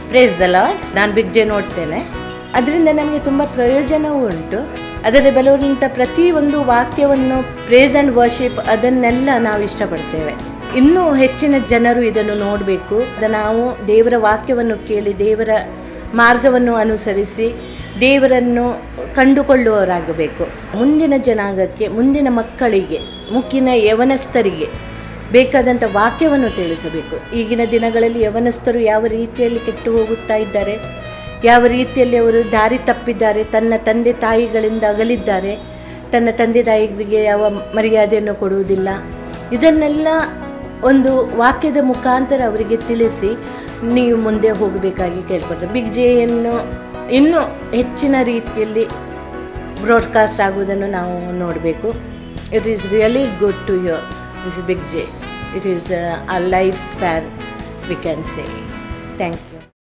Praise the lord. ನಾನು big J ನೋಡ್ತೇನೆ, ಅದರಿಂದ ನಮಗೆ ತುಂಬ ಪ್ರಯೋಜನವೂ ಉಂಟು. ಅದರಲ್ಲಿ ಬರುವಂಥ ಪ್ರತಿಯೊಂದು ವಾಕ್ಯವನ್ನು ಪ್ರೇಸ್ ಆ್ಯಂಡ್ ವರ್ಷಿಪ್ ಅದನ್ನೆಲ್ಲ ನಾವು ಇಷ್ಟಪಡ್ತೇವೆ. ಇನ್ನೂ ಹೆಚ್ಚಿನ ಜನರು ಇದನ್ನು ನೋಡಬೇಕು. ನಾವು ದೇವರ ವಾಕ್ಯವನ್ನು ಕೇಳಿ ದೇವರ ಮಾರ್ಗವನ್ನು ಅನುಸರಿಸಿ ದೇವರನ್ನು ಕಂಡುಕೊಳ್ಳುವವರಾಗಬೇಕು. ಮುಂದಿನ ಜನಾಂಗಕ್ಕೆ, ಮುಂದಿನ ಮಕ್ಕಳಿಗೆ, ಮುಖ್ಯನ ಯವನಸ್ಥರಿಗೆ ಬೇಕಾದಂಥ ವಾಕ್ಯವನ್ನು ತಿಳಿಸಬೇಕು. ಈಗಿನ ದಿನಗಳಲ್ಲಿ ಯವನಸ್ಥರು ಯಾವ ರೀತಿಯಲ್ಲಿ ಕೆಟ್ಟು ಹೋಗುತ್ತಾ ಇದ್ದಾರೆ, ಯಾವ ರೀತಿಯಲ್ಲಿ ಅವರು ದಾರಿ ತಪ್ಪಿದ್ದಾರೆ, ತನ್ನ ತಂದೆ ತಾಯಿಗಳಿಂದ ಅಗಲಿದ್ದಾರೆ, ತನ್ನ ತಂದೆ ತಾಯಿಗಳಿಗೆ ಯಾವ ಮರ್ಯಾದೆಯನ್ನು ಕೊಡುವುದಿಲ್ಲ. ಇದನ್ನೆಲ್ಲ ಒಂದು ವಾಕ್ಯದ ಮುಖಾಂತರ ಅವರಿಗೆ ತಿಳಿಸಿ ನೀವು ಮುಂದೆ ಹೋಗಬೇಕಾಗಿ ಕೇಳ್ಕೊಳ್ತಾರೆ. ಬಿಗ್ ಜೆಯನ್ನು ಇನ್ನೂ ಹೆಚ್ಚಿನ ರೀತಿಯಲ್ಲಿ ಬ್ರಾಡ್ಕಾಸ್ಟ್ ಆಗುವುದನ್ನು ನಾವು ನೋಡಬೇಕು. It is really good to hear this big J. It is a lifespan, we can say. Thank you.